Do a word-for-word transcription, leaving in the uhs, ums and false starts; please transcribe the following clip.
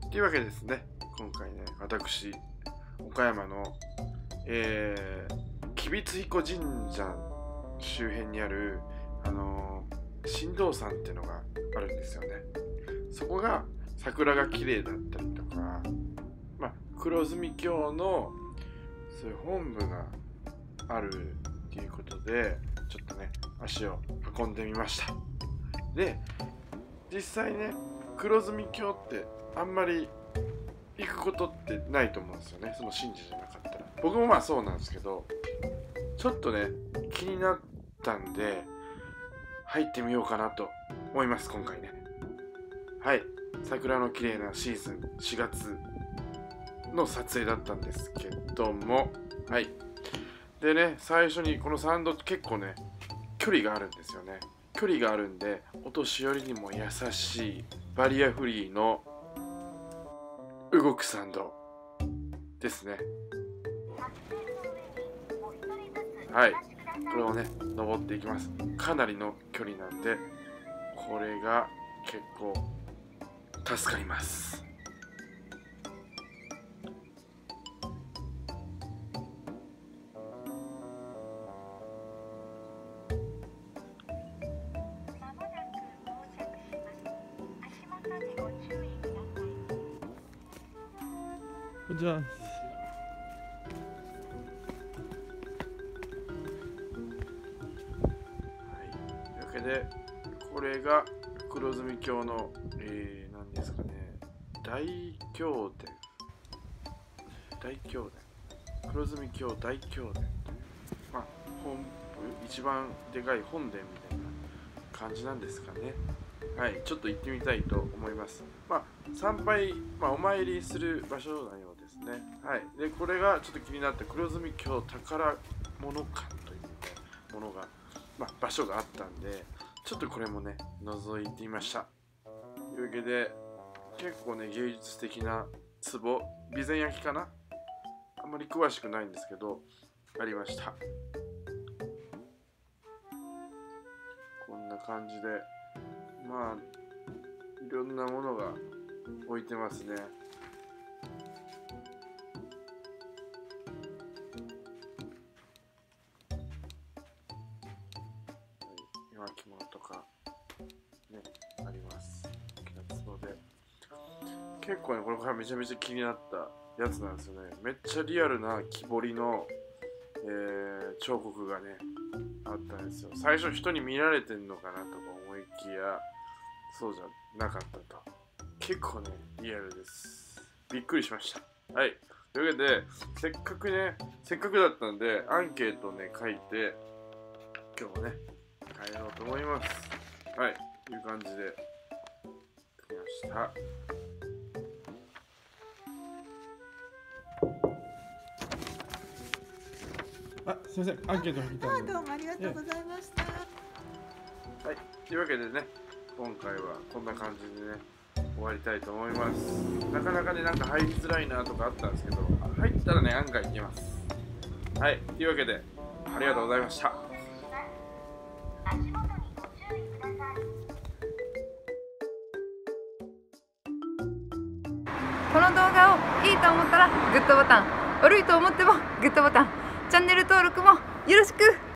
というわけでですね、今回ね、私、岡山の、えー、吉備津彦神社周辺にある、あのー、神道山っていうのがあるんですよね。そこが桜が綺麗だったりとか、まあ、黒住教のそういう本部があるっていうことで、ちょっとね、足を運んでみました。で、実際ね、黒住教ってあんまり行くことってないと思うんですよね、その神社じゃなかったら。僕もまあそうなんですけど、ちょっとね、気になったんで、入ってみようかなと思います、今回ね。はい、桜の綺麗なシーズン、しがつの撮影だったんですけども、はい。でね、最初にこの参道結構ね、距離があるんですよね。距離があるんで、お年寄りにも優しいバリアフリーの動く参道ですね。はい、これをね、登っていきます。かなりの距離なんで、これが結構助かります。 じゃあ、 はい、というわけで、これが黒住教の、えー、何ですかね、大教殿、大教殿、黒住教大教殿という、まあ、本部、一番でかい本殿みたいな感じなんですかね。はい、ちょっと行ってみたいと思います。まあ、参拝、まあ、お参りする場所のようですね。はい、で、これがちょっと気になって黒住教宝物館という、ね、ものが、まあ、場所があったんで、ちょっとこれもね、覗いてみました。というわけで、結構ね、芸術的な壺、備前焼かな、あんまり詳しくないんですけど、ありました。こんな感じで、まあ、いろんなものが置いてますね。巻物とかね、あります。大きな壺で。結構ね、これからめちゃめちゃ気になったやつなんですよね。めっちゃリアルな木彫りの、えー、彫刻がね、あったんですよ。最初人に見られてんのかなとか思いきや、そうじゃなかったと。結構ね、リアルです。びっくりしました。はい。というわけで、せっかくね、せっかくだったんで、アンケートをね、書いて、今日もね、帰ろうと思います。はい。という感じで、書きました。 あ、すみません、アンケート書きたい。 あ、どうもありがとうございました。 はい。というわけでね、今回はこんな感じでね、終わりたいと思います。なかなかね、なんか入りづらいなとかあったんですけど、入ったらね、案外いけます。はい。というわけで、ありがとうございました。 この動画をいいと思ったらグッドボタン、悪いと思ってもグッドボタン、チャンネル登録もよろしく。